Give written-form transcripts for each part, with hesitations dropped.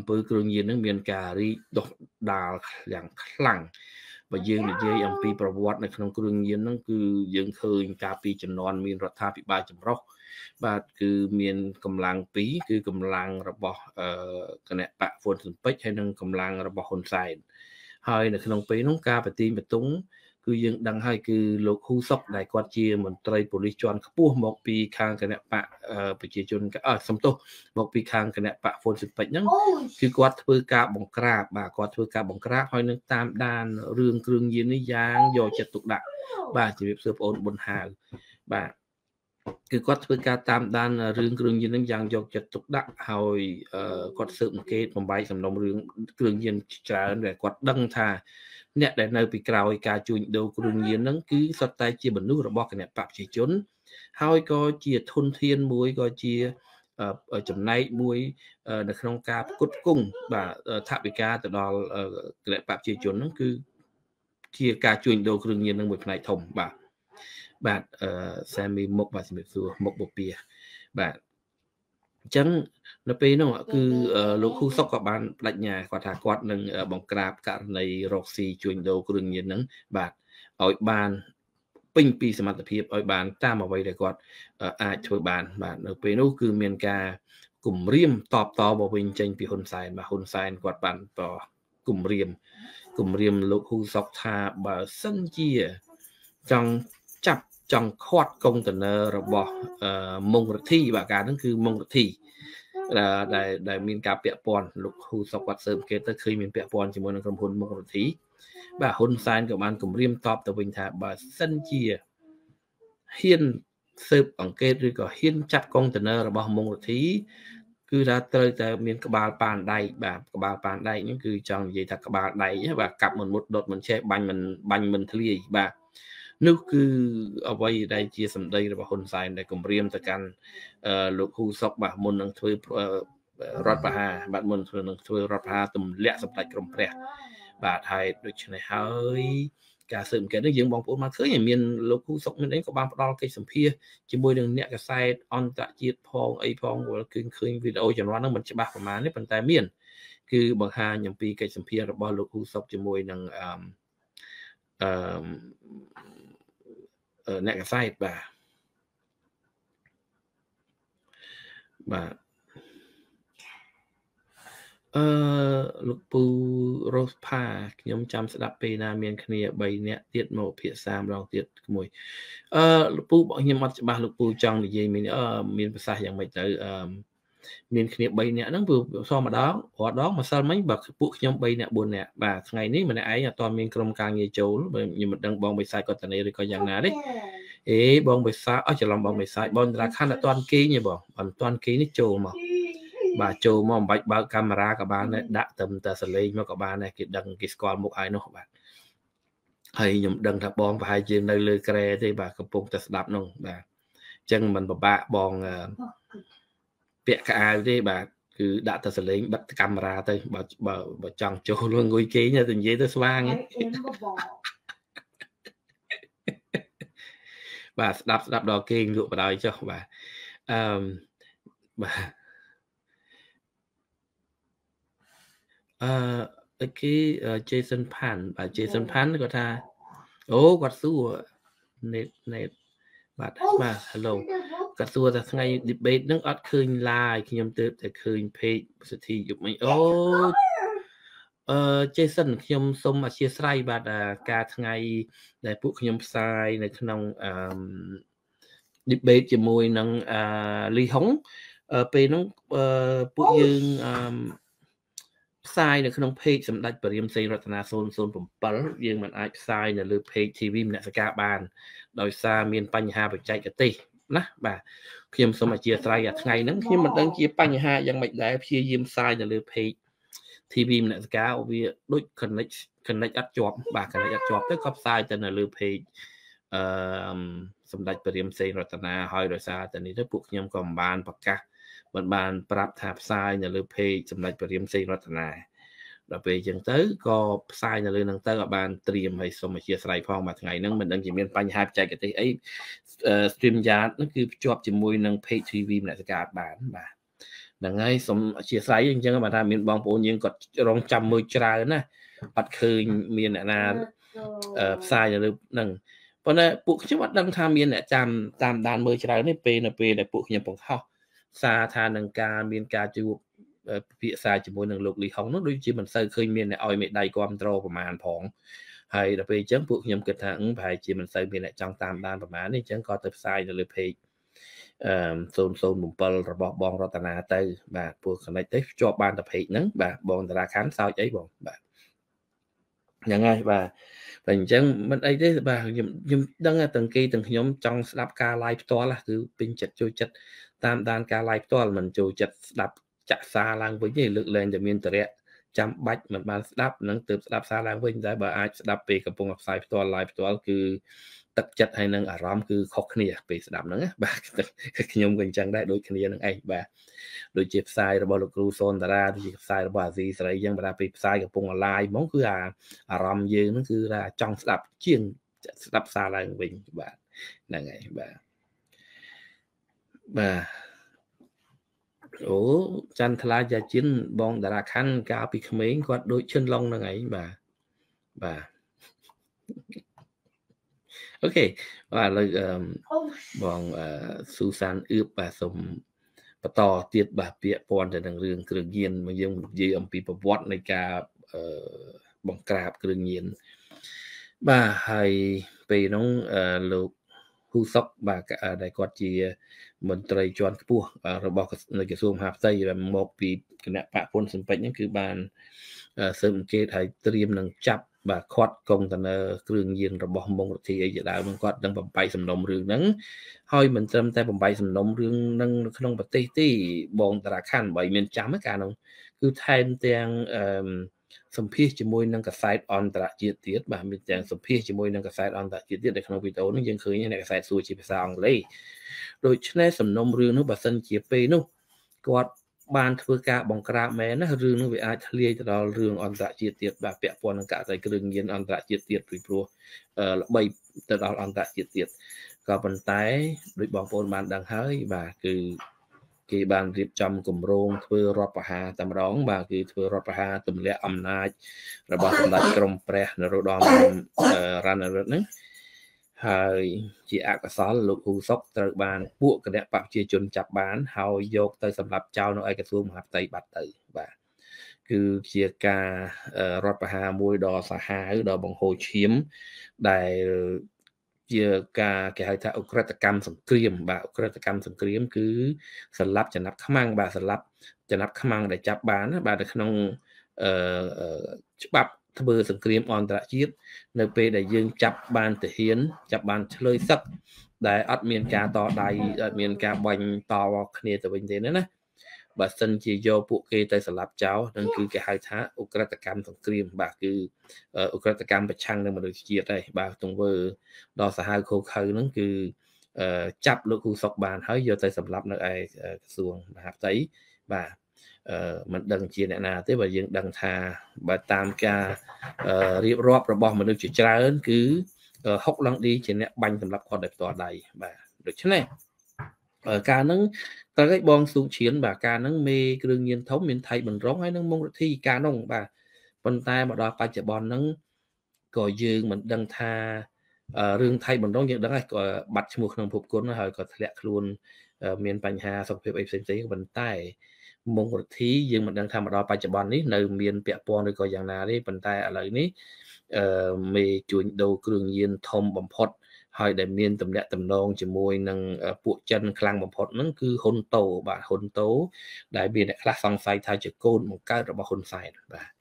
pư cường nhiên nó miền cà ri độc đà dạng lằng và dương để dây ông piประวัติ này trong cường nhiên nó cứ dương khơi cà pi chẩn nón miềnรัฐาภิบาล chấm rau và cứ miền cầm lang pí cứ cầm langระบบcái này bạ phun sừng pếch hay nâng cầm langระบบhồn sai hơi là trong pí nó cà phải tim phải túng cứ dương đăng hai cứ lục khu sốc đại quan chia một trai police chọn khpu một pi khang cái này bạไปchia chun cái sắm tô một pi khang cái này bạ phun sừng pếch nháคือគាត់ធ្វើការបង្ក្រាបបាទគាត់ធ្វើការបង្ក្រាបហើយនឹងតាមដានរឿងគ្រឿងញៀននេះយ៉ាងយកចិត្តទុកដាក់បាទជំរាបសួរបងអូនប៊ុនហាវបាទគឺគាត់ធ្វើការតាមដានរឿងគ្រឿងញៀននឹងយ៉ាងយកចិត្តទុកដាក់ហើយគាត់ស៊ើបអង្កេតបំបីសំណុំរឿងគ្រឿងញៀនច្រើនដែលគាត់ដឹងថាអ្នកដែលនៅពីក្រោយការជួញដូរគ្រឿងញៀនហ្នឹងគឺសុទ្ធតែជាមនុស្សរបស់គណៈបព្វជិជនហើយក៏ជាធនធានមួយក៏ជាចំណែកមួយនៅក្នុងការផ្គត់ផ្គង់បាទថវិកាទៅដល់គណៈបព្វជិជនហ្នឹងគឺជាការជួញដូរគ្រឿងញៀននឹងមួយផ្នែកធំបាទសាមីមុខបាទជំរាបសួរមុខបពាបាទអញ្ចឹងនៅពេលនោះគឺលោកហ៊ូសុកក៏បានបដិញ្ញាគាត់ថាគាត់នឹងបង្ក្រាបករណីរកស៊ីជួញដូរគ្រឿងញៀនហ្នឹងបាទឲ្យបានពេញពីសមត្ថភាពឲ្យបានតាមអ្វីដែលគាត់អាចធ្វើបានបាទនៅពេលនោះគឺមានការគំរាមតបតបវិញចេញពីហ៊ុនសែនបាទហ៊ុនសែនគាត់បានគំរាមលោកហ៊ូសុកថាបើសិនជាចង់ចាប់ចង់ខាត់កុងតឺន័ររបស់មុងរទ្ធីបាទការហ្នឹងគឺមុងរទ្ធីដែលមានការពាក់ព័ន្ធលោកហ៊ូសុកគាត់ស៊ើបអង្កេតទៅឃើញមានពាក់ព័ន្ធជាមួយនឹងក្រុមហ៊ុនមុងរទ្ធីបាទហ៊ុនសែនក៏បានគម្រាមតបទៅវិញថាបើសិនជាហ៊ានស៊ើបអង្កេតឬក៏ហ៊ានចាប់កុងតឺន័ររបស់មុងរទ្ធីគឺថាត្រូវតែមានក្បាលប៉ានដែកបាទក្បាលប៉ានដែកហ្នឹងគឺចង់និយាយថាក្បាលដែកបាទកាប់មិនមុតដុតមិនឆេះបាញ់មិនធ្លាយបាទនោះគឺអ្វីដែលជាសម្ដីរបស់ហ៊ុនសែនដែលគម្រាមទៅកាន់លោកហ៊ូសុកបាទមុននឹងធ្វើរដ្ឋប្រហារបាទមុននឹងធ្វើរដ្ឋប្រហារទម្លាក់សម្ដេចក្រមព្រះបាទហើយដូច្នេះហើយការស៊ើបអង្កេតនេះយើងបងប្អូនមកឃើញមានលោកហ៊ូសុកមានអីក៏បានផ្ដល់កិច្ចសម្ភារជាមួយនឹងអ្នកកសែតអន្តរជាតិផងអីផងគឺឃើញវីដេអូចំណងហ្នឹងមិនច្បាស់ប្រហែលទេប៉ុន្តែមានគឺបង្ហាញអំពីកិច្ចសម្ភាររបស់លោកហ៊ូសុកជាមួយនឹងអ្នកកសែតបាទលោកពូរ៉ូសផាខ្ញុំចាំស្ដាប់ពេលណាមានគ្នា3នាក់ទៀតមកភាសាម្ដងទៀតមួយលោកពូបងខ្ញុំអត់ច្បាស់លោកពូចង់និយាយមានប្រសាសន៍យ៉ាងម៉េចទៅមានគ្នា3នាក់ហ្នឹងព្រោះសម្ដងរាល់ដងម្សិលមិញបើពួកខ្ញុំ3នាក់4នាក់បាទថ្ងៃនេះម្នាក់ឯងអត់ទាន់មានក្រុមការងារចូលខ្ញុំមិនដឹងបងបិសាចគាត់តានេះឬក៏យ៉ាងណាទេបងបិសាចច្រឡំបងបិសាចបងតាខណ្ឌអត់ទាន់គេងទេបងអត់ទាន់គេងនេះចូលមកបាទចូលមកមិនបាច់បើកកាមេរ៉ាក៏បានដែរដាក់តែសលេងមកក៏បានដែរគេដឹងគេស្គាល់មុខហើយនោះបាទហើយខ្ញុំដឹងថាបងប្រហែលជានៅលើក្រែទេបាទកំពុងតែស្ដាប់នោះបាទអញ្ចឹងមិនពិបាកបងពាក់កៅអៅទេបាទគឺដាក់តែសលេងបិទកាមេរ៉ាទៅបើចង់ចូលងុយគេងទៅនិយាយទៅស្វាងបាទស្ដាប់ដល់គេងលក់បដ ாய் ចុះបាទបាទគេ Jason Pan បាទ Jason Pan គាត់ថាអូគាត់សួរ net បាទ hello គាត់សួរថាថ្ងៃ debate ហ្នឹងអត់ឃើញ live ខ្ញុំទើបតែឃើញ page សិទ្ធិយុបមិញJason ខ្ញុំសូមអធិស្ឋានបាទការថ្ងៃដែលពួកខ្ញុំផ្សាយនៅក្នុង debate ជាមួយនឹងលីហុងពេលហ្នឹងពួកយើងផ្សាយនៅក្នុង page សម្ដេចព្រះរាមសេនរតនា007យើងមិនអាចផ្សាយនៅលើ page TV មនសិការបានដោយសារមានបញ្ហាបច្ចេកទេសណាបាទខ្ញុំសូមអធិស្ឋានថ្ងៃហ្នឹងខ្ញុំមិនដឹងជាបញ្ហាយ៉ាងម៉េចដែរព្យាយាមផ្សាយនៅលើ page TV មនសិការវាដូច connect អត់ជាប់បាទ connect អត់ជាប់ទៅក៏ផ្សាយទៅនៅលើ page សម្ដេចព្រះរាមសេនរតនាហើយដោយសារតែនេះទៅពួកខ្ញុំក៏មិនបានប្រកាសមិនបានប្រាប់ថាផ្សាយនៅលើ page សម្ដេចព្រះរាមសេនរតនាដល់ពេលអញ្ចឹងទៅក៏ផ្សាយនៅលើហ្នឹងទៅក៏បានត្រៀមឲ្យសូមអធិស្ឋានផងមួយថ្ងៃហ្នឹងមិនដឹងជាមានបញ្ហាបច្ចេកទេសអី stream yard ហ្នឹងគឺភ្ជាប់ជាមួយនឹង page TV មនសិការបានបាទ là ngay sống chia sẻ nhưng chẳng mà ta miền bong phố nhưng còn rong trăm mười trái nè bắt khơi miền là sai rồi nângเพราะนั้นปุกชิวัดดังทามีเนี่ยจำด้านมือชายนี่เป็นแต่ปุกยังปงเข้าสาธารณการมีการจูพิสายจมูกหนึ่งลูกหลีของนู้นด้วยจีมันเคยมีเนี่ยเอาไม่ได้ความโตประมาณผองให้แต่ไปจังปุกยังเกิดทางภายจีมันเคยมีเนี่ยจังตามด้านประมาณนี้จังก็ตัดสายเลยเพย์โซนบุปผาระบบบองรัตนาเตอร์แบบพวกขณะที่จบบานตะเพย์นั้นแบบบองตราคันsaoใจบองแบบยังไงแบบแต่จังมันไอ้ได้แบบยังดังtừng kỳ từng nhóm trong đáp ca live to là cứ pin chặt chui chặt tam đàn ca live to là mình chui chặt đáp chặt xa lang với những lực lên để miền tây chăm bách mình ban đáp nâng từ đáp xa lang với giải bà ai đáp vềกับพงlive to คือตัดจัดให้นังอารมณ์คือขอกเนี่ยไปสดับนั่งแบบขยมกันจังได้โดยគ្នាนั่งไอ้แบบโดยเจ็บสายระบบลูกครูโซนตาราโดยเจ็บสายระบบซีสไรยังเวลาไปสายกับพงออนไลน์มองคืออารมณ์ยืนนั่นคือจังสดับเชียงสดับซาลังวิ่งแบบนั่งไงแบบโอ้จันทลายาจินบองดาราคันกาปีเขมรก็โดยเชิญลงนั่งไงแบบโอเคว่าเลยบองซูซานอึบแบบสมปต่อเตียดแบบเปียปอนแต่ดังเรื่องเครื่องเย็นมายังยืมปีประวัติในการบังกราบเครื่องเย็นบ้าให้ไปน้องลูกผู้ซอกบากได้กอดจีมนตรีจวนกระปัวเราบอกในกระทรวงมหาดไทยแบบมกปีคณะปะปนสมบัตินั่นคือบานเสริมเกตให้เตรียมหนังจับแบบคอดกงแต่เครื่องเย็นระบบมงคลที่ไอ้จะได้มันก็ดังบำไปสำนมเรื่องนั้นให้มันเติมแต่บำไปสำนมเรื่องนั้นขนมปฏิที่บองตราขันใบเมียนจำไม่การนั้นคือแทนเตียงสมพิจมวยนั่งกับไซด์ออนตราจีเตียดแบบมีแต่สมพิจมวยนั่งกับไซด์ออนตราจีเตียดในขนมวิโต้นั่นยังเคยในกับไซด์ซูชิภาษาอังกฤษโดยในสำนมเรื่องนู้นแบบสันเจียเปนู้นกอดบานធ្វើការបង្ក្រាបមែនណារឿងនោះវាអាចធ្លាយទៅដល់រឿងអន្តរជាតិទៀតបាទពាក់ព័ន្ធនឹងករណីគ្រឿងញៀនអន្តរជាតិទៀតពីព្រោះល្បីទៅដល់អន្តរជាតិទៀតក៏ប៉ុន្តែដូចបងប្អូនបានដឹងហើយបាទគឺគេបានរៀបចំគម្រោងធ្វើរដ្ឋប្រហារតែម្ដងបាទគឺធ្វើរដ្ឋប្រហារទម្លាក់អំណាចរបស់សម្ដេចក្រមព្រះនរោត្តមរណរដ្ឋហ្នឹងហើយជាអកុសលលោកហ៊ូសុកត្រូវបានពួកគណៈបព្វជិជនចាប់បានហើយយកទៅសម្រាប់ចោលនៅឯក្រសួងមហាផ្ទៃបាត់ទៅបាទគឺជាការរដ្ឋប្រហារមួយដ៏សាហាវដ៏បង្ហូរឈាមដែលជាការគេហៅថាអ ក្រិតកម្មសង្គ្រាមបាទអ ក្រិតកម្មសង្គ្រាមគឺសម្លាប់ចំណាប់ខ្មាំងបាទសម្លាប់ចំណាប់ខ្មាំងដែលចាប់បានបាទនៅក្នុងច្បាប់ធ្វើសង្គ្រាមអន្តរជាតិនៅពេលដែលយើងចាប់បានទាហានចាប់បានឆ្លើយសឹកដែលអត់មានការតដៃអត់មានការបាញ់តគ្នាទៅវិញទេណាបើសិនជាយកពួកគេទៅសម្លាប់ចោលនឹងគឺគេហៅថាអ ក្រិតកម្មសង្គ្រាមបាទគឺអ ក្រិតកម្មប្រឆាំងនឹងមនុស្សជាតិដែរបាទទង្វើដល់សាហាវខូខើហ្នឹងគឺចាប់លោកហ៊ូសុកបានហើយយកទៅសម្លាប់នៅឯក្រសួងមហាផ្ទៃបាទមិនដឹងជាអ្នកណាទេបើយើងដឹងថាបើតាមការរៀបរាប់របស់មនុស្សជាច្រើនគឺហុកឡង់ឌីជាអ្នកបាញ់សម្រាប់គាត់ដោយផ្ទាល់ដៃបាទដូច្នេះការហ្នឹងតើឯងបងស៊ូឈៀនបាទការហ្នឹងមេគ្រឿងញៀនធំមានថៃបន្រងហើយនឹងមងរទ្ធីការហ្នឹងបាទប៉ុន្តែមកដល់បច្ចុប្បន្នហ្នឹងក៏យើងមិនដឹងថារឿងថៃបន្រងយើងដឹងហើយក៏បាត់ឈ្មោះក្នុងភពគុណហើយក៏ធ្លាក់ខ្លួនមានបញ្ហាសុខភាពអីផ្សេងៗក៏ប៉ុន្តែមងរទ្ធីយើងមិនដឹងថាមកដល់បច្ចុប្បន្ននេះនៅមានពាក់ព័ន្ធឬក៏យ៉ាងណាទេប៉ុន្តែឥឡូវនេះមេជួញដូរគ្រឿងញៀនធំបំផុតហើយដែលមានតំណាក់តំណងជាមួយនឹងពួកចិនខ្លាំងបំផុតហ្នឹងគឺហ៊ុនតូបាទហ៊ុនតូដែលមានអ្នកខ្លះសង្ស័យថាជាកូនបង្កើតរបស់ហ៊ុនសែនបាទ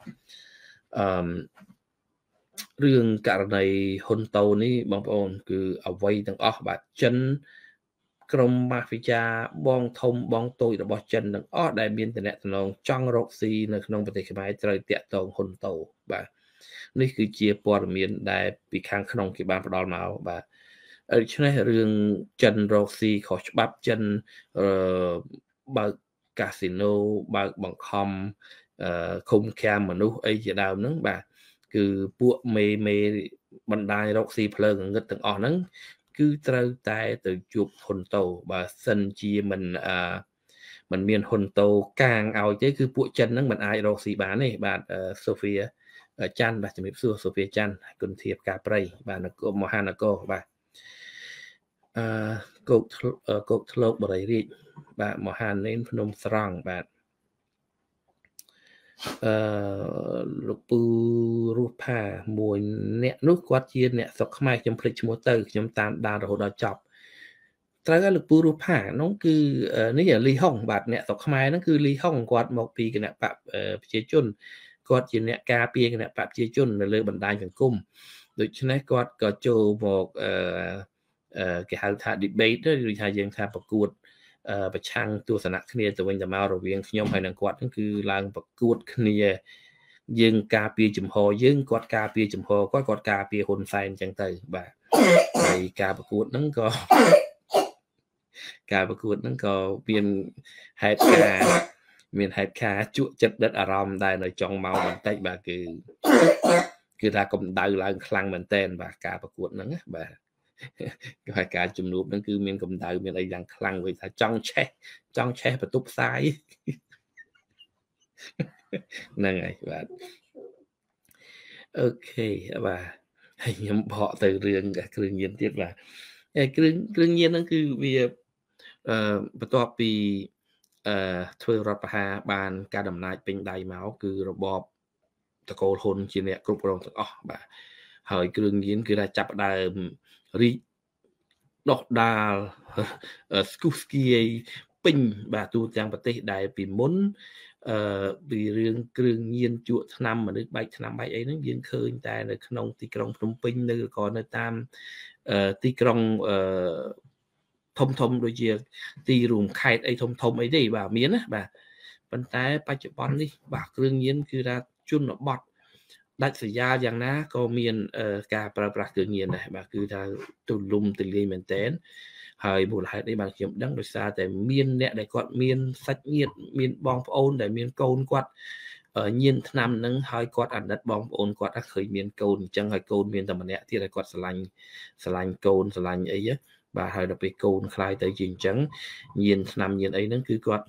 រឿងករណីហ៊ុនតូនេះបងប្អូនគឺអ្វីទាំងអស់បាទចិនក្រុមម៉ាហ្វីយ៉ាបងធំបងតូចរបស់ចិនទាំងអស់ដែលមានតំណែងចង់រកស៊ីនៅក្នុងប្រទេសខ្មែរត្រូវតាក់ទងហ៊ុនតូបាទនេះគឺជាព័ត៌មានដែលពីខាងក្នុងគេបានផ្ដល់មកបាទដូច្នេះរឿងចិនរកស៊ីខុសច្បាប់ចិនបើកកាស៊ីណូបើកបង្ខំឃុំឃាំងមនុស្សអីជាដើមហ្នឹងបាទគឺពួកមេបណ្ដាញរកស៊ីភ្លើងងឹតទាំងអស់ហ្នឹងគឺត្រូវតែទៅជួបហ៊ុនតូបើសិនជាមិន mình miền hồn tàu càng ao chứ cứ bụi chân nó mình ai rồi xì bán này bạn Sophia Chan và chấm Sophia Chan cùng thiệp cả prey và nó có Mohana cô và cột thô bởi đi bạn Mohan nên Phnom Strong bạn lục bù rupa mùi nẹt nút quát chia nẹt sọc mai chấm phịch chấm tơ chấm tam đa rồi đó chọc trái cái lục bù rupa nó cứ nếu giờ ly hong bạt nẹt sọc mai nó cứ ly hong quát một pi cái nẹt bạc chia chun quát chia nẹt cà pi cái nẹt bạc chia chunเลยบันไดของกุ้มโดยฉะนั้นquátก็โจบอกcái hal thà debate ด้วยหรือทายังทาประกวดประชังตัวสนักគ្នាទៅវិញទៅមករវាងខ្ញុំហើយនឹងគាត់ហ្នឹងគឺឡើងប្រកួតគ្នាយើងការពារចំហយើងគាត់ការពារចំហគាត់ការពារហ៊ុនសែនអញ្ចឹងទៅបាទហើយការប្រកួតហ្នឹងក៏មានហេតុការជក់ចិត្តដិតអារម្មណ៍ដែរនៅចុងម៉ោងបន្តិចបាទគឺថាកម្ដៅឡើងខ្លាំងមែនតើបាទការប្រកួតហ្នឹងបាទហើយការជំនួបហ្នឹងគឺមានកម្ដៅមានអីយ៉ាងខ្លាំងវិញថាចង់ឆេះបន្ទប់ផ្សាយហ្នឹងហើយបាទអូខេបាទហើយខ្ញុំបកទៅរឿងគ្រឿងញៀនទៀតបាទហើយគ្រឿងញៀនហ្នឹងគឺវាបន្ទាប់ពីធ្វើរដ្ឋប្រហារបានការដំណាយពេញដៃមកគឺរបបតកូលហ៊ុនជាអ្នកគ្រប់គ្រងទាំងអស់បាទហើយគ្រឿងញៀនគឺថាចាប់ដើមរីកដុះដាលស្គុះស្គាយពេញបាទទូទាំងប្រទេសដែលពីមុនពីរឿងគ្រឿងញៀនជក់ថ្នាំមនុស្សបែកថ្នាំបែកអីហ្នឹងយើងឃើញតែនៅក្នុងទីក្រុងភ្នំពេញនៅក៏នៅតាមទីក្រុងធំដូចជាទីរួមខេត្តអីធំអីទេបាទមានណាបាទប៉ុន្តែបច្ចុប្បន្ននេះបាទគ្រឿងញៀនគឺថាជនបទដាច់ស្រយាលយ៉ាងណាក៏មានការប្រើប្រាស់គ្រឿងញៀនដែរបាទគឺថាទូលំទូលាយមែនទែនហើយមូលហេតុនេះបានខ្ញុំដឹងដោយសារតែមានអ្នកដែលគាត់មានសាច់ញាតិមានបងប្អូនដែលមានកូនគាត់ញៀនថ្នាំហ្នឹងហើយគាត់អាណិតបងប្អូនគាត់ឃើញមានកូនអញ្ចឹងហើយកូនមានតែម្នាក់ទៀតហើយគាត់ស្រឡាញ់កូនស្រឡាញ់អីបាទហើយដល់ពេលកូនខ្លាយទៅជាអញ្ចឹងញៀនថ្នាំញៀនអីហ្នឹងគឺគាត់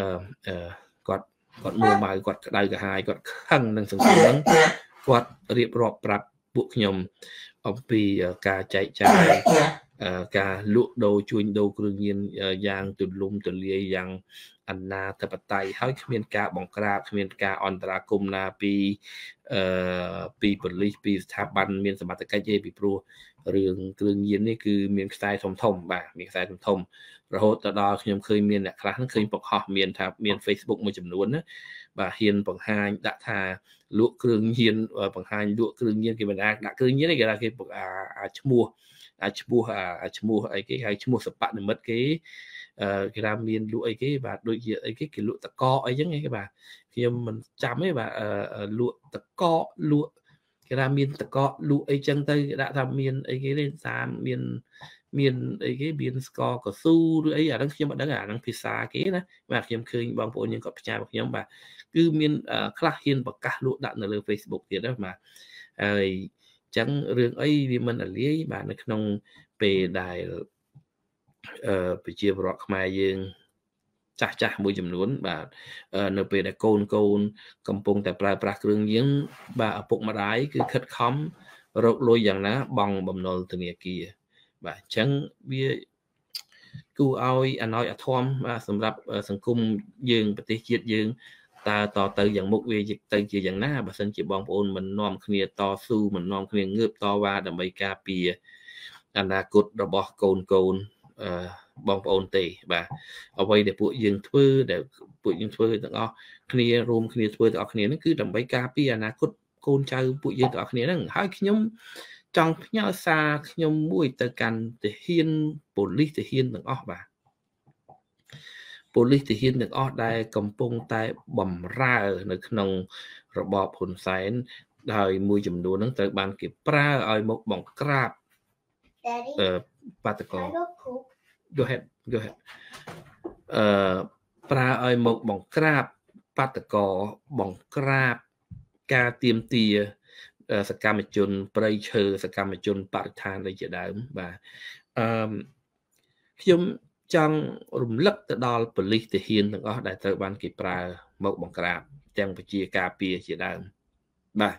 មួម៉ៅគាត់ក្តៅក្រហាយគាត់ខឹងនឹងសង្គមហ្នឹងគាត់រៀបរាប់ប្រាប់ពួកខ្ញុំអំពីការចែកចាយការលក់ដូរជួញដូរគ្រឿងញៀនយ៉ាងទូលំទូលាយយ៉ាងអនាធិបតេយ្យហើយគ្មានការបង្ក្រាបគ្មានការអន្តរាគមន៍ណាពីប៉ូលីសពីស្ថាប័នមានសមត្ថកិច្ចទេពីព្រោះរឿងគ្រឿងញៀននេះគឺមានខ្សែធំបាទមានខ្សែធំរហូតទៅដល់ខ្ញុំឃើញមានអ្នកខ្លះហ្នឹងឃើញបង្ហោះមាន Facebook មួយចំនួនណាបាទហ៊ានបង្ហាញដាក់ថាលក់គ្រឿងញៀនបង្ហាញលក់គ្រឿងញៀនគេមិនអាចដាក់គ្រឿងញៀនទេគេថាគេឈ្មោះអីគេហៅឈ្មោះសបនិមិត្តគេថាមានលក់អីគេបាទដូចជាអីគេលក់តកកអីចឹងគេបាទខ្ញុំមិនចាំទេបាទលក់តកកលក់គេថាមានតកកលក់អីចឹងទៅគេដាក់ថាមានអីគេទេតាមមានអីគេមានស្ករកស៊ូឬអីអាហ្នឹងខ្ញុំមិនដឹងអាហ្នឹងភាសាគេណាបាទខ្ញុំឃើញបងប្អូនយើងគាត់ផ្ញើមកខ្ញុំបាទគឺមានខ្លះហ៊ានប្រកាសលក់ដាក់នៅលើ Facebook ទៀតណាបាទហើយអញ្ចឹងរឿងអីវាមិនអាលាយបាទនៅក្នុងពេលដែលប្រជាពលរដ្ឋខ្មែរយើងចាស់មួយចំនួនបាទនៅពេលដែលកូនកំពុងតែប្រើប្រាស់គ្រឿងញៀនបាទឪពុកម្ដាយគឺខិតខំរកលុយយ៉ាងណាបង់បំណុលធនាគារបាទអញ្ចឹងវាគួរឲ្យអណោចអធមបាទសម្រាប់សង្គមយើងប្រទេសជាតិយើងតើតទៅយ៉ាងមុខវាទៅជាយ៉ាងណាបើសិនជាបងប្អូនមិននាំគ្នាតស៊ូមិននាំគ្នាងើបតវ៉ាដើម្បីការពារអនាគតរបស់កូនបងប្អូនទេបាទអ្វីដែលពួកយើងធ្វើទាំងអស់គ្នារួមគ្នាធ្វើទាំងអស់គ្នាហ្នឹងគឺដើម្បីការពារអនាគតកូនចៅពួកយើងទាំងអស់គ្នាហ្នឹងហើយខ្ញុំចង់ផ្ញើសារខ្ញុំមួយទៅកាន់ទាហានប៉ូលីសទាហានទាំងអស់បាទប៉ូលីសទាហានទាំងអស់ដែលកំពុងតែបំរើនៅក្នុងរបបហ៊ុនសែនហើយមួយចំនួនហ្នឹងត្រូវបានគេប្រើឲ្យមកបង្ក្រាបបាតកោgo ahead ប្រើឲ្យមកបង្ក្រាបបាតកោបង្ក្រាបការទាមទារសកម្មជនប្រៃឈើសកម្មជនបរិស្ថានដូចជាដើមបាទខ្ញុំ trong rùm lấp tới đó police thể hiện từng đó đại tự ban kỳ pra một bằng crab chẳng phải chia cà pia chỉ đàn bà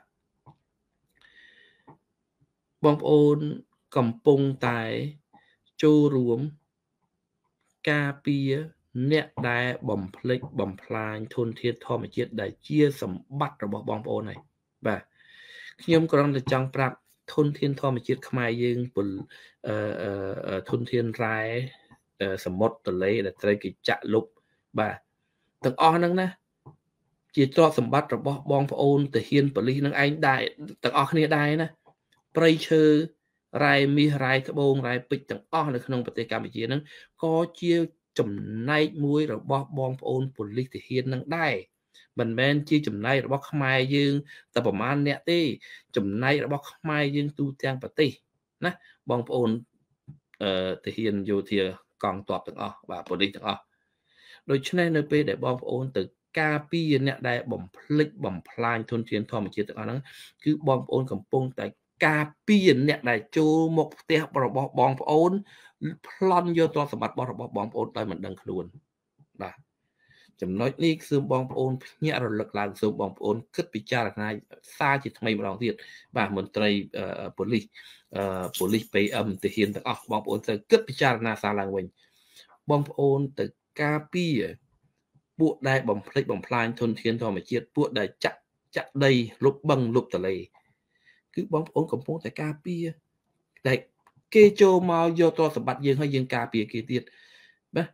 bong ôn cầm pung tại châu ruộng cà pia nẹt đại bầm plek bầm plan thôn thiên thom mà chết đại chia sầm bắt rồi bong ôn này bà nhôm còn là trong prap thôn thiên thom mà chết khai dương bùn thôn thiên rai sầm mót tờ lấy để trai cái chạ lục bà từng o năng nè chỉ cho sầm bắt rồi bong ôn từ hiên bờ ly năng anh đại từng o kia đại nè prey chơi rai mi rai cái bông rai bịch từng o là không bật cam chỉ năng có chia chấm nay muối rồi bong ôn bờ ly từ hiên năng đại mình men chia chấm nay rồi khai dương tậpประมาณ nè tí chấm nay rồi khai dương tu trang bát tí nè bong ôn từ hiên vô thiệt còn tọt từng o và bờ ly từng oโดยฉะนั้นในពេលដែលបងប្អូនទៅការពារអ្នកដែលបំភ្លេចបំផ្លាញធនធានធម្មជាតិទាំងអស់ហ្នឹងគឺបងប្អូនកំពុងតែការពារអ្នកដែលចូលមកផ្ទះរបស់បងប្អូនប្លន់យកទ្រព្យសម្បត្តិរបស់បងប្អូនដោយមិនដឹងខ្លួនបាទចំណុចនេះគឺបងប្អូនភ្ញាក់រលឹកឡើងសូមបងប្អូនគិតពិចារណាសារជាថ្មីម្ដងទៀតបាទមន្ត្រីប៉ូលីស PM ទាហានទាំងអស់បងប្អូនត្រូវគិតពិចារណាសារឡើងវិញបងប្អូនទៅការពារពួកដែលបំភ្លេចបំផ្លាញធនធានធម្មជាតិពួកដែលចាក់ដីលុបបឹងលុបទន្លេគឺបងប្អូនកំពុងតែការពារតែគេចូលមកយកទ្រព្យសម្បត្តិយើងហើយយើងការពារគេទៀតបាទ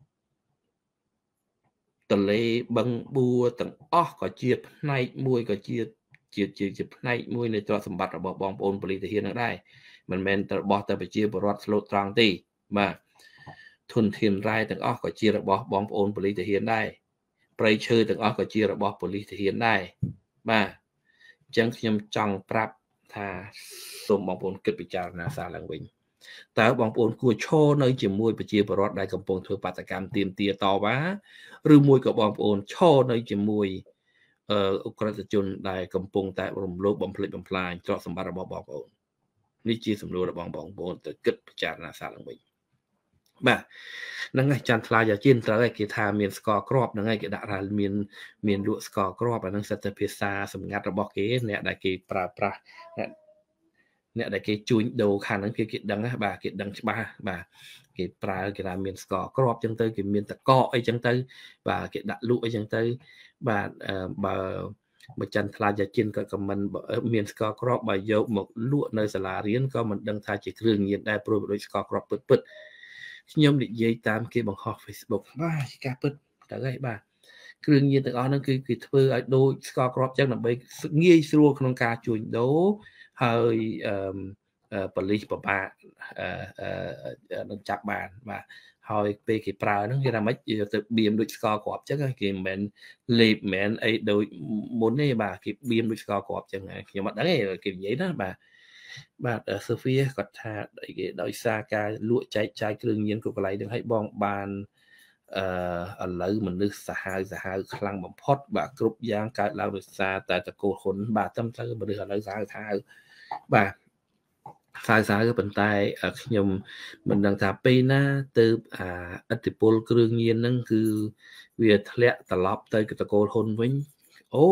ទន្លេបឹងបួទាំងអស់ក៏ជាផ្នែកមួយក៏ជាផ្នែកមួយនៃទ្រព្យសម្បត្តិរបស់បងប្អូនប៉ូលីសទាហាននឹងដែរមិនមែនរបស់តែប្រជាពលរដ្ឋស្លូតត្រង់ទេបាទធនធានរ៉ែទាំងអស់ក៏ជារបស់បងប្អូនប៉ូលីសទាហានដែរព្រៃឈើទាំងអស់ក៏ជារបស់ប៉ូលីសទាហានដែរបាទអញ្ចឹងខ្ញុំចង់ប្រាប់ថាសូមបងប្អូនគិតពិចារណាសារឡើងវិញតើបងប្អូនគួរឈរនៅជាមួយប្រជាពលរដ្ឋដែលកំពុងធ្វើបាតកម្មទាមទារតវ៉ាឬមួយក៏បងប្អូនឈរនៅជាមួយអក្រិតជនដែលកំពុងតែរំលោភបំផ្លិចបំផ្លាញទ្រព្យសម្បត្តិរបស់បងប្អូននេះជាសំណួររបស់បងប្អូនទៅគិតពិចារណាសារឡើងវិញបាទហ្នឹងហើយចន្ទថ្លាយាជិនត្រូវឯគេថាមានស្ករគ្រាប់ហ្នឹងហើយគេដាក់ថាមានលក់ស្ករគ្រាប់អាហ្នឹងសិតតែភាសាសម្ងាត់របស់គេអ្នកដែលគេប្រើប្រាស់អ្នកដែលគេជួញដូរខាងហ្នឹងគេដឹងណាបាទគេដឹងច្បាស់បាទគេប្រើគេថាមានស្ករគ្រាប់ចឹងទៅគេមានតកកអីចឹងទៅបាទគេដាក់លក់អីចឹងទៅបាទបើចន្ទថ្លាយាជិនក៏ខមមិនមានស្ករគ្រាប់បើយកមកលក់នៅសាលារៀនក៏មិនដឹងថាជាគ្រឿងញៀនដែរព្រោះដូចស្ករគ្រាប់ពិតខ្ញុំនិយាយតាមគេបង្ហោះ Facebook បាទការពិតទៅហើយបាទគ្រឿងញៀនទាំងអស់ហ្នឹងគឺគេធ្វើឲ្យដូចស្ករគ្រាប់ចឹងដើម្បីងាយស្រួលក្នុងការជួញដូរហើយប៉ូលីសពិបាកនឹងចាប់បានបាទហើយពេលគេប្រើហ្នឹងគេថាម៉េចយកទៅបៀមដូចស្ករគ្រាប់ចឹងគេមិនមែនលេបមិនមែនអីដូចមុនទេបាទគេបៀមដូចស្ករគ្រាប់ចឹងខ្ញុំអត់ដឹងទេគេនិយាយណាបាទសូហ្វីគាត់ថាគេដោយសារការលក់ចែកចាយគ្រឿងញៀនគ្រប់កន្លែងនឹងឲ្យបងបានឥឡូវមនុស្សសាហាវខ្លាំងបំផុតបាទគ្រប់យ៉ាងកើតឡើងដោយសារតែតកូលហ៊ុនបាទតាមទៅមនុស្សឥឡូវសាហាវបាទសាហាវប៉ុន្តែខ្ញុំមិនដឹងថាពេលណាទៅឥទ្ធិពលគ្រឿងញៀនហ្នឹងគឺវាធ្លាក់ត្រឡប់ទៅតកូលហ៊ុនវិញអូ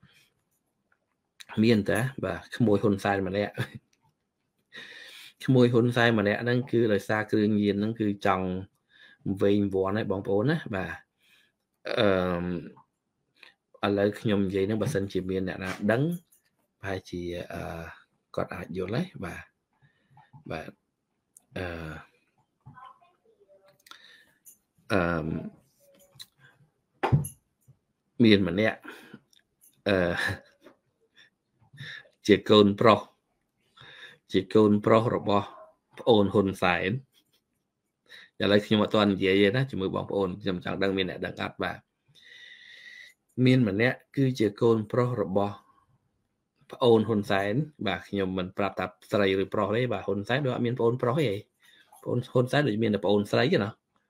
មានតាបាទក្មួយហ៊ុនសែនម្នាក់ឈ្មោះហ៊ុនសែនម្នាក់ហ្នឹងគឺដោយសារគ្រឿងញៀនហ្នឹងគឺចង់វិញវ័នហើយបងប្អូនណាបាទឥឡូវខ្ញុំនិយាយហ្នឹងបើសិនជាមានអ្នកណាដឹងប្រហែលជាគាត់អាចយល់ហើយបាទមានម្នាក់ជាកូនប្រុសរបស់ប្អូនហ៊ុនសែនឥឡូវខ្ញុំអត់ទាន់និយាយទេណាជាមួយបងប្អូនខ្ញុំចង់ដឹងមានអ្នកដឹងអត់បាទមានម្នាក់គឺជាកូនប្រុសរបស់ប្អូនហ៊ុនសែនបាទខ្ញុំមិនប្រាប់ថាស្រីឬប្រុសទេបាទហ៊ុនសែនដូចអត់មានប្អូនប្រុសទេប្អូនហ៊ុនសែនដូចមានតែប្អូនស្រីទេណា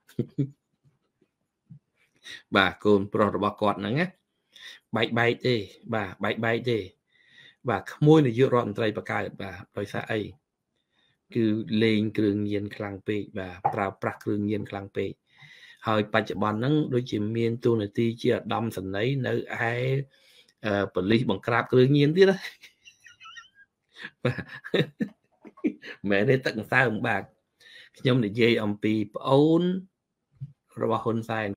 បាទកូនប្រុសរបស់គាត់ហ្នឹងណាបែកទេបាទបែកទេបាទក្មួយនាយករដ្ឋមន្ត្រីបកកើតបាទដោយសារអី cứ lên cường nhiên khlang pe và prao prak cường nhiên khlang peហើយបច្ចុប្បន្នហ្នឹងដូចជាមានទូនាទីជាឧត្តមសេនីយ៍នៅឯប៉ូលីសបង្ក្រាបគ្រឿងញៀនទៀតណាមែនទេទឹកសើមបាទខ្ញុំនិយាយអំពីប្អូនរបស់ហ៊ុនសែន